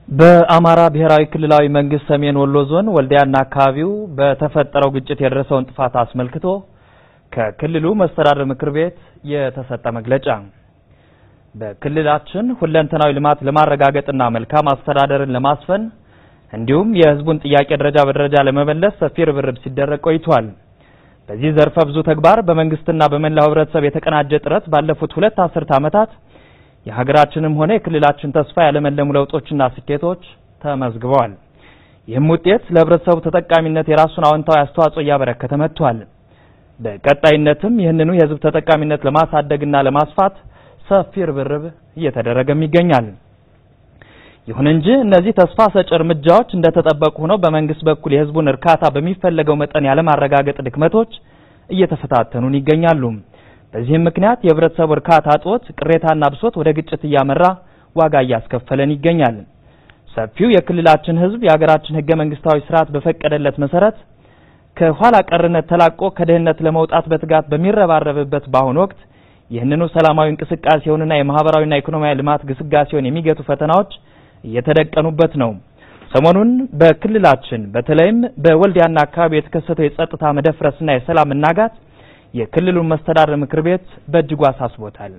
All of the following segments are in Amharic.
በአማራ ብሔራዊ ክልላዊ መንግስት ሰሜን ወሎ ዞን ወልዲያና አካባቢው በተፈጠረው ግጭት የደረሰውን ጥፋት አስመልክቶ ከክልሉ መስተዳድር ምክር ቤት የተሰጠ መግለጫ በክልላችን ሁለንተናዊ ልማት ለማረጋገጥና መልካም አስተዳደርን ለማስፈን እንዲሁም የህዝቡን ጥያቄ ደረጃ በደረጃ ለመመለስ ሰፊ ርብርብ ሲደረግ ቆይቷል። በዚህ ዘርፈ ብዙ ተግባር በመንግስትና በመላው ህብረተሰብ የተቀናጀ ጥረት ባለፉት 2 አስርት ዓመታት የሀገራችንም ሆነ የክልላችን ተስፋ ያለመለሙ ለውጦችና ስኬቶች ተመዝግበዋል። ይህም ውጤት ለህብረተሰቡ ተጠቃሚነት የራሱን አዎንታዊ አስተዋጽኦ ያበረከተ መጥቷል። በቀጣይነትም ይህንኑ የህዝብ ተጠቃሚነት ለማሳደግና ለማስፋት ሰፊ ርብርብ እየተደረገም ይገኛል። ይሁን እንጂ እነዚህ ተስፋ ሰጪ እርምጃዎች እንደተጠበቁ ሆነው በመንግስት በኩል የህዝቡን እርካታ በሚፈለገው መጠን ያለማረጋገጥ ድክመቶች እየተፈታተኑን ይገኛሉ። በዚህም ምክንያት የህብረተሰቡ እርካታ እጦት ቅሬታና ብሶት ወደ ግጭት እያመራ ዋጋ እያስከፈለን ይገኛል። ሰፊው የክልላችን ህዝብ የሀገራችን ህገ መንግስታዊ ስርዓት በፈቀደለት መሰረት ከኋላ ቀርነት ተላቆ ከድህነት ለመውጣት በትጋት በሚረባረብበት በአሁኑ ወቅት ይህንኑ ሰላማዊ እንቅስቃሴውንና የማህበራዊና ኢኮኖሚያዊ ልማት ግስጋሴውን የሚገቱ ፈተናዎች እየተደቀኑበት ነው። ሰሞኑን በክልላችን በተለይም በወልዲያና አካባቢ የተከሰተው የጸጥታ መደፍረስና የሰላም መናጋት የክልሉን መስተዳድር ምክር ቤት በእጅጉ አሳስቦታል።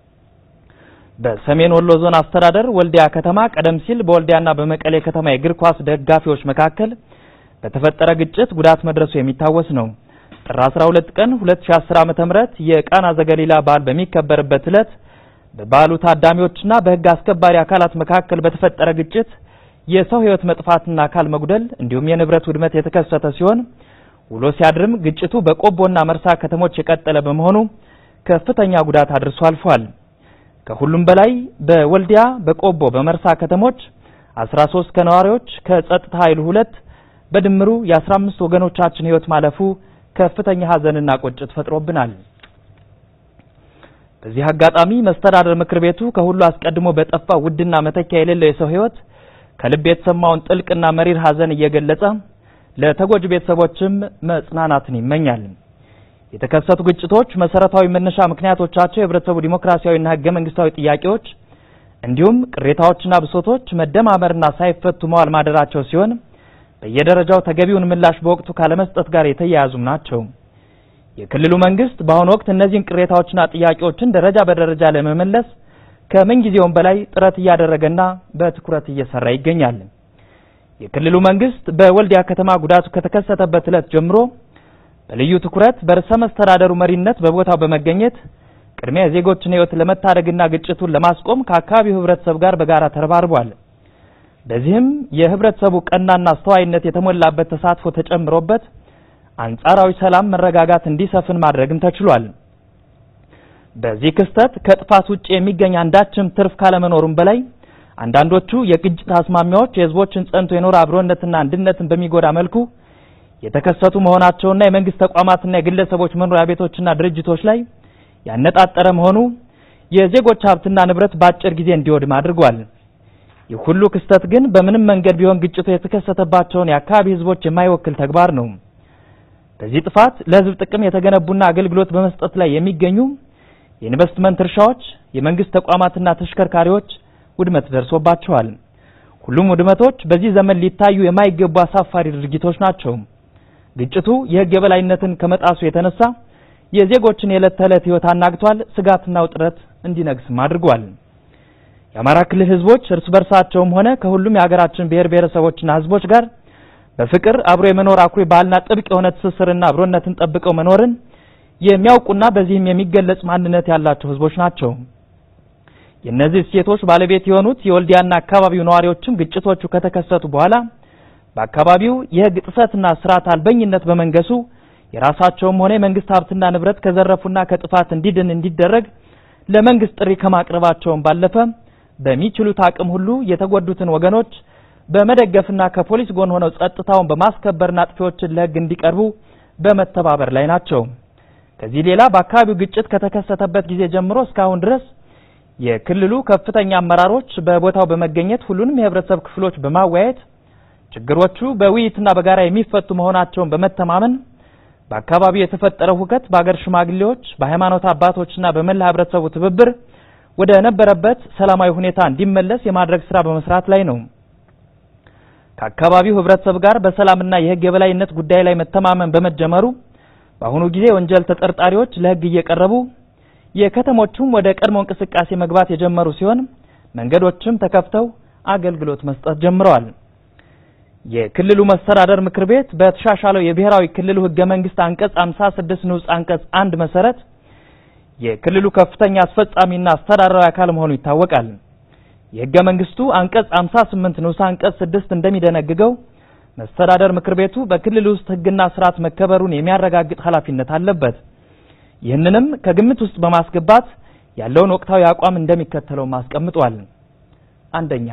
በሰሜን ወሎ ዞን አስተዳደር ወልዲያ ከተማ ቀደም ሲል በወልዲያና በመቀሌ ከተማ የእግር ኳስ ደጋፊዎች መካከል በተፈጠረ ግጭት ጉዳት መድረሱ የሚታወስ ነው። ጥር 12 ቀን 2010 ዓ.ም የቃና ዘገሊላ በዓል በሚከበርበት ዕለት በበዓሉ ታዳሚዎችና በህግ አስከባሪ አካላት መካከል በተፈጠረ ግጭት የሰው ህይወት መጥፋትና አካል መጉደል እንዲሁም የንብረት ውድመት የተከሰተ ሲሆን ውሎ ሲያድርም ግጭቱ በቆቦና መርሳ ከተሞች የቀጠለ በመሆኑ ከፍተኛ ጉዳት አድርሶ አልፏል። ከሁሉም በላይ በወልዲያ በቆቦ በመርሳ ከተሞች 13 ከነዋሪዎች ከጸጥታ ኃይሉ 2 በድምሩ የ15 ወገኖቻችን ህይወት ማለፉ ከፍተኛ ሀዘንና ቁጭት ፈጥሮብናል። በዚህ አጋጣሚ መስተዳድር ምክር ቤቱ ከሁሉ አስቀድሞ በጠፋ ውድና መተኪያ የሌለው የሰው ህይወት ከልብ የተሰማውን ጥልቅና መሪር ሀዘን እየገለጸ ለተጎጂ ቤተሰቦችም መጽናናትን ይመኛል። የተከሰቱ ግጭቶች መሰረታዊ መነሻ ምክንያቶቻቸው የህብረተሰቡ ዲሞክራሲያዊና ህገ መንግስታዊ ጥያቄዎች እንዲሁም ቅሬታዎችና ብሶቶች መደማመርና ሳይፈቱ መዋል ማደራቸው ሲሆን በየደረጃው ተገቢውን ምላሽ በወቅቱ ካለመስጠት ጋር የተያያዙም ናቸው። የክልሉ መንግስት በአሁኑ ወቅት እነዚህን ቅሬታዎችና ጥያቄዎችን ደረጃ በደረጃ ለመመለስ ከምንጊዜውም በላይ ጥረት እያደረገና በትኩረት እየሰራ ይገኛል። የክልሉ መንግስት በወልዲያ ከተማ ጉዳቱ ከተከሰተበት ዕለት ጀምሮ በልዩ ትኩረት በርዕሰ መስተዳደሩ መሪነት በቦታው በመገኘት ቅድሚያ የዜጎችን ህይወት ለመታደግና ግጭቱን ለማስቆም ከአካባቢው ህብረተሰብ ጋር በጋራ ተረባርቧል። በዚህም የህብረተሰቡ ቀናና አስተዋይነት የተሞላበት ተሳትፎ ተጨምሮበት አንጻራዊ ሰላም መረጋጋት እንዲሰፍን ማድረግም ተችሏል። በዚህ ክስተት ከጥፋት ውጪ የሚገኝ አንዳችም ትርፍ ካለመኖሩም በላይ አንዳንዶቹ የግጭት አስማሚያዎች የህዝቦችን ጸንቶ የኖረ አብሮነትና አንድነትን በሚጎዳ መልኩ የተከሰቱ መሆናቸውና የመንግስት ተቋማትና የግለሰቦች መኖሪያ ቤቶችና ድርጅቶች ላይ ያነጣጠረ መሆኑ የዜጎች ሀብትና ንብረት በአጭር ጊዜ እንዲወድም አድርጓል። ይህ ሁሉ ክስተት ግን በምንም መንገድ ቢሆን ግጭቱ የተከሰተባቸውን የአካባቢ ህዝቦች የማይወክል ተግባር ነው። በዚህ ጥፋት ለህዝብ ጥቅም የተገነቡና አገልግሎት በመስጠት ላይ የሚገኙ የኢንቨስትመንት እርሻዎች፣ የመንግስት ተቋማትና ተሽከርካሪዎች ውድመት ደርሶባቸዋል። ሁሉም ውድመቶች በዚህ ዘመን ሊታዩ የማይገቡ አሳፋሪ ድርጊቶች ናቸው። ግጭቱ የህግ የበላይነትን ከመጣሱ የተነሳ የዜጎችን የዕለት ተዕለት ህይወት አናግቷል፣ ስጋትና ውጥረት እንዲነግስም አድርጓል። የአማራ ክልል ህዝቦች እርስ በርሳቸውም ሆነ ከሁሉም የሀገራችን ብሔር ብሔረሰቦችና ህዝቦች ጋር በፍቅር አብሮ የመኖር አኩሪ ባህልና ጥብቅ የሆነ ትስስርና አብሮነትን ጠብቀው መኖርን የሚያውቁና በዚህም የሚገለጽ ማንነት ያላቸው ህዝቦች ናቸው። የነዚህ እሴቶች ባለቤት የሆኑት የወልዲያና አካባቢው ነዋሪዎችም ግጭቶቹ ከተከሰቱ በኋላ በአካባቢው የህግ ጥሰትና ስርዓት አልበኝነት በመንገሱ የራሳቸውም ሆነ የመንግስት ሀብትና ንብረት ከዘረፉና ከጥፋት እንዲደረግ ለመንግስት ጥሪ ከማቅረባቸውም ባለፈ በሚችሉት አቅም ሁሉ የተጎዱትን ወገኖች በመደገፍና ከፖሊስ ጎን ሆነው ጸጥታውን በማስከበርና አጥፊዎችን ለህግ እንዲቀርቡ በመተባበር ላይ ናቸው። ከዚህ ሌላ በአካባቢው ግጭት ከተከሰተበት ጊዜ ጀምሮ እስካሁን ድረስ የክልሉ ከፍተኛ አመራሮች በቦታው በመገኘት ሁሉንም የህብረተሰብ ክፍሎች በማወያየት ችግሮቹ በውይይትና በጋራ የሚፈቱ መሆናቸውን በመተማመን በአካባቢው የተፈጠረው ሁከት በአገር ሽማግሌዎች፣ በሃይማኖት አባቶችና በመላ ህብረተሰቡ ትብብር ወደ ነበረበት ሰላማዊ ሁኔታ እንዲመለስ የማድረግ ስራ በመስራት ላይ ነው። ከአካባቢው ህብረተሰብ ጋር በሰላምና የህግ የበላይነት ጉዳይ ላይ መተማመን በመጀመሩ በአሁኑ ጊዜ ወንጀል ተጠርጣሪዎች ለህግ እየቀረቡ የከተሞቹም ወደ ቀድሞ እንቅስቃሴ መግባት የጀመሩ ሲሆን መንገዶችም ተከፍተው አገልግሎት መስጠት ጀምረዋል። የክልሉ መስተዳደር ምክር ቤት በተሻሻለው የብሔራዊ ክልሉ ህገ መንግስት አንቀጽ 56 ንዑስ አንቀጽ 1 መሰረት የክልሉ ከፍተኛ አስፈጻሚና አስተዳደራዊ አካል መሆኑ ይታወቃል። የህገ መንግስቱ አንቀጽ 58 ንዑስ አንቀጽ 6 እንደሚደነግገው መስተዳደር ምክር ቤቱ በክልሉ ውስጥ ህግና ስርዓት መከበሩን የሚያረጋግጥ ኃላፊነት አለበት። ይህንንም ከግምት ውስጥ በማስገባት ያለውን ወቅታዊ አቋም እንደሚከተለው ማስቀምጧል። አንደኛ፣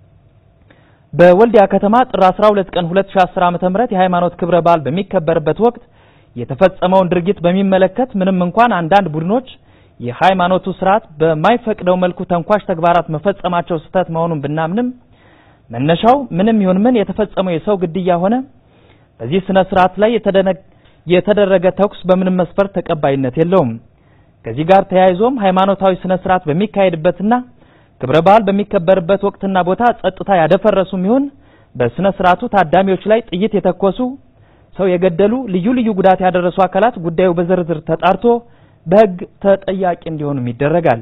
በወልዲያ ከተማ ጥር 12 ቀን 2010 ዓ.ም የሃይማኖት ክብረ በዓል በሚከበርበት ወቅት የተፈጸመውን ድርጊት በሚመለከት ምንም እንኳን አንዳንድ ቡድኖች የሃይማኖቱ ስርዓት በማይፈቅደው መልኩ ተንኳሽ ተግባራት መፈጸማቸው ስህተት መሆኑን ብናምንም መነሻው ምንም ይሁን ምን የተፈጸመው የሰው ግድያ ሆነ በዚህ ስነ ስርዓት ላይ የተደረገ ተኩስ በምንም መስፈርት ተቀባይነት የለውም። ከዚህ ጋር ተያይዞም ሃይማኖታዊ ስነ ስርዓት በሚካሄድበትና ክብረ በዓል በሚከበርበት ወቅትና ቦታ ጸጥታ ያደፈረሱም ይሁን በስነ ስርዓቱ ታዳሚዎች ላይ ጥይት የተኮሱ ሰው የገደሉ ልዩ ልዩ ጉዳት ያደረሱ አካላት ጉዳዩ በዝርዝር ተጣርቶ በህግ ተጠያቂ እንዲሆኑ ይደረጋል።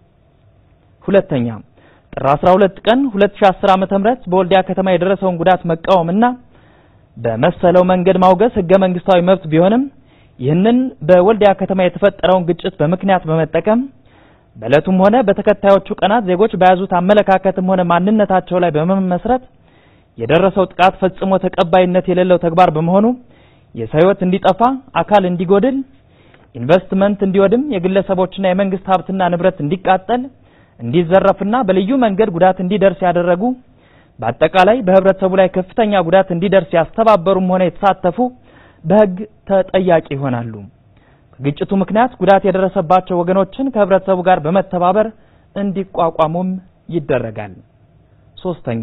ሁለተኛ፣ ጥር 12 ቀን 2010 ዓ.ም በወልዲያ ከተማ የደረሰውን ጉዳት መቃወምና በመሰለው መንገድ ማውገዝ ህገ መንግስታዊ መብት ቢሆንም ይህንን በወልዲያ ከተማ የተፈጠረውን ግጭት በምክንያት በመጠቀም በእለቱም ሆነ በተከታዮቹ ቀናት ዜጎች በያዙት አመለካከትም ሆነ ማንነታቸው ላይ በመመስረት የደረሰው ጥቃት ፈጽሞ ተቀባይነት የሌለው ተግባር በመሆኑ የሰው ህይወት እንዲጠፋ፣ አካል እንዲጎድል፣ ኢንቨስትመንት እንዲወድም፣ የግለሰቦችና የመንግስት ሀብትና ንብረት እንዲቃጠል፣ እንዲዘረፍና በልዩ መንገድ ጉዳት እንዲደርስ ያደረጉ በአጠቃላይ በህብረተሰቡ ላይ ከፍተኛ ጉዳት እንዲደርስ ያስተባበሩም ሆነ የተሳተፉ በህግ ተጠያቂ ይሆናሉ። በግጭቱ ምክንያት ጉዳት የደረሰባቸው ወገኖችን ከህብረተሰቡ ጋር በመተባበር እንዲቋቋሙም ይደረጋል። ሶስተኛ፣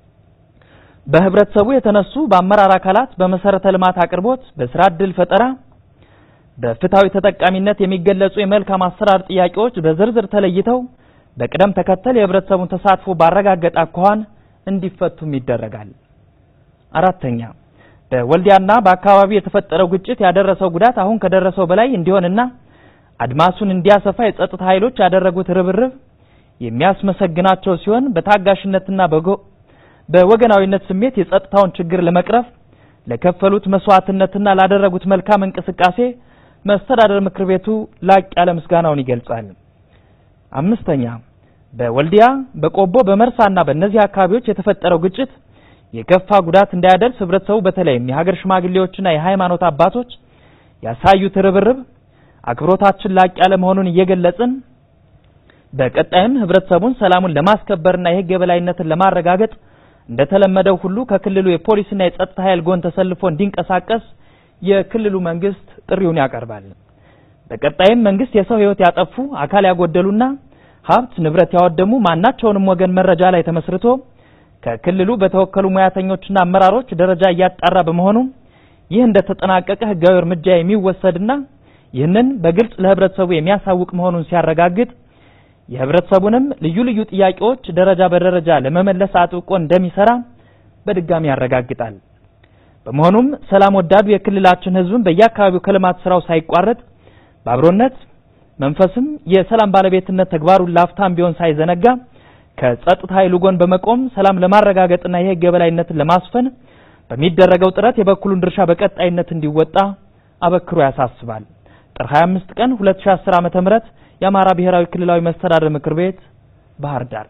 በህብረተሰቡ የተነሱ በአመራር አካላት በመሰረተ ልማት አቅርቦት፣ በስራ ዕድል ፈጠራ፣ በፍትሃዊ ተጠቃሚነት የሚገለጹ የመልካም አሰራር ጥያቄዎች በዝርዝር ተለይተው በቅደም ተከተል የህብረተሰቡን ተሳትፎ ባረጋገጠ አኳኋን እንዲፈቱም ይደረጋል። አራተኛ፣ በወልዲያና በአካባቢው የተፈጠረው ግጭት ያደረሰው ጉዳት አሁን ከደረሰው በላይ እንዲሆንና አድማሱን እንዲያሰፋ የጸጥታ ኃይሎች ያደረጉት ርብርብ የሚያስመሰግናቸው ሲሆን በታጋሽነትና በወገናዊነት ስሜት የጸጥታውን ችግር ለመቅረፍ ለከፈሉት መስዋዕትነትና ላደረጉት መልካም እንቅስቃሴ መስተዳደር ምክር ቤቱ ላቅ ያለ ምስጋናውን ይገልጻል። አምስተኛ፣ በወልዲያ፣ በቆቦ፣ በመርሳና በእነዚህ አካባቢዎች የተፈጠረው ግጭት የከፋ ጉዳት እንዳያደርስ ህብረተሰቡ በተለይም የሀገር ሽማግሌዎችና የሃይማኖት አባቶች ያሳዩት ርብርብ አክብሮታችን ላቅ ያለ መሆኑን እየገለጽን በቀጣይም ህብረተሰቡን ሰላሙን ለማስከበርና የህግ የበላይነትን ለማረጋገጥ እንደተለመደው ሁሉ ከክልሉ የፖሊስና የጸጥታ ኃይል ጎን ተሰልፎ እንዲንቀሳቀስ የክልሉ መንግስት ጥሪውን ያቀርባል። በቀጣይም መንግስት የሰው ህይወት ያጠፉ፣ አካል ያጎደሉና ሀብት ንብረት ያወደሙ ማናቸውንም ወገን መረጃ ላይ ተመስርቶ ከክልሉ በተወከሉ ሙያተኞችና አመራሮች ደረጃ እያጣራ በመሆኑ ይህ እንደተጠናቀቀ ህጋዊ እርምጃ የሚወሰድና ይህንን በግልጽ ለህብረተሰቡ የሚያሳውቅ መሆኑን ሲያረጋግጥ የህብረተሰቡንም ልዩ ልዩ ጥያቄዎች ደረጃ በደረጃ ለመመለስ አጥብቆ እንደሚሰራ በድጋሚ ያረጋግጣል። በመሆኑም ሰላም ወዳዱ የክልላችን ህዝብን በየአካባቢው ከልማት ስራው ሳይቋረጥ በአብሮነት መንፈስም የሰላም ባለቤትነት ተግባሩን ላፍታም ቢሆን ሳይዘነጋ ከጸጥታ ኃይሉ ጎን በመቆም ሰላም ለማረጋገጥና የህግ የበላይነትን ለማስፈን በሚደረገው ጥረት የበኩሉን ድርሻ በቀጣይነት እንዲወጣ አበክሮ ያሳስባል። ጥር 25 ቀን 2010 ዓ.ም የአማራ ብሔራዊ ክልላዊ መስተዳድር ምክር ቤት ባህር ዳር።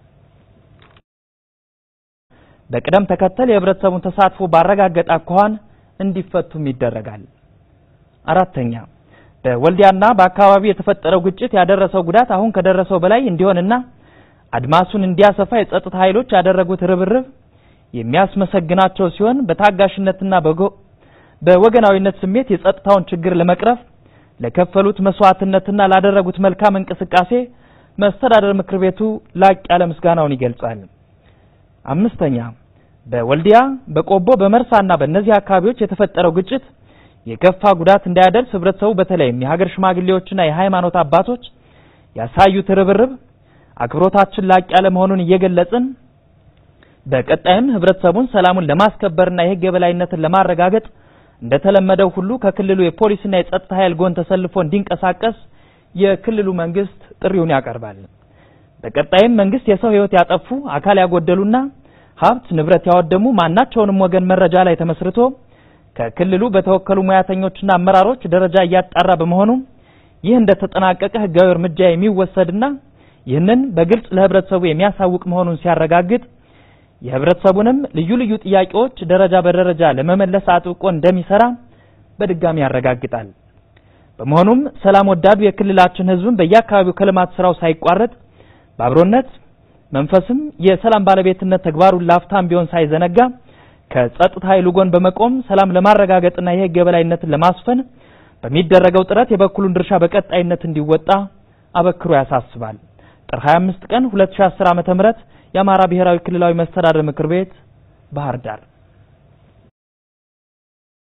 በቅደም ተከተል የህብረተሰቡን ተሳትፎ ባረጋገጠ አኳኋን እንዲፈቱም ይደረጋል። አራተኛ፣ በወልዲያና በአካባቢው የተፈጠረው ግጭት ያደረሰው ጉዳት አሁን ከደረሰው በላይ እንዲሆንና አድማሱን እንዲያሰፋ የጸጥታ ኃይሎች ያደረጉት ርብርብ የሚያስመሰግናቸው ሲሆን በታጋሽነትና በወገናዊነት ስሜት የጸጥታውን ችግር ለመቅረፍ ለከፈሉት መስዋዕትነትና ላደረጉት መልካም እንቅስቃሴ መስተዳደር ምክር ቤቱ ላቅ ያለ ምስጋናውን ይገልጻል። አምስተኛ፣ በወልዲያ፣ በቆቦ፣ በመርሳና በእነዚህ አካባቢዎች የተፈጠረው ግጭት የከፋ ጉዳት እንዳያደርስ ህብረተሰቡ በተለይም የሀገር ሽማግሌዎችና የሃይማኖት አባቶች ያሳዩት ርብርብ አክብሮታችን ላቅ ያለ መሆኑን እየገለጽን በቀጣይም ህብረተሰቡን ሰላሙን ለማስከበርና የህግ የበላይነትን ለማረጋገጥ እንደተለመደው ሁሉ ከክልሉ የፖሊስና የጸጥታ ኃይል ጎን ተሰልፎ እንዲንቀሳቀስ የክልሉ መንግስት ጥሪውን ያቀርባል። በቀጣይም መንግስት የሰው ህይወት ያጠፉ አካል ያጎደሉና ሀብት ንብረት ያወደሙ ማናቸውንም ወገን መረጃ ላይ ተመስርቶ ከክልሉ በተወከሉ ሙያተኞችና አመራሮች ደረጃ ያጣራ በመሆኑ ይህ እንደተጠናቀቀ ህጋዊ እርምጃ የሚወሰድና ይህንን በግልጽ ለህብረተሰቡ የሚያሳውቅ መሆኑን ሲያረጋግጥ የህብረተሰቡንም ልዩ ልዩ ጥያቄዎች ደረጃ በደረጃ ለመመለስ አጥብቆ እንደሚሰራ በድጋሚ ያረጋግጣል። በመሆኑም ሰላም ወዳዱ የክልላችን ህዝብን በየአካባቢው ከልማት ስራው ሳይቋረጥ በአብሮነት መንፈስም የሰላም ባለቤትነት ተግባሩን ላፍታም ቢሆን ሳይዘነጋ ከጸጥታ ኃይሉ ጎን በመቆም ሰላም ለማረጋገጥና የህግ የበላይነትን ለማስፈን በሚደረገው ጥረት የበኩሉን ድርሻ በቀጣይነት እንዲወጣ አበክሮ ያሳስባል። ጥር 25 ቀን 2010 ዓ.ም የአማራ ብሔራዊ ክልላዊ መስተዳድር ምክር ቤት ባህር ዳር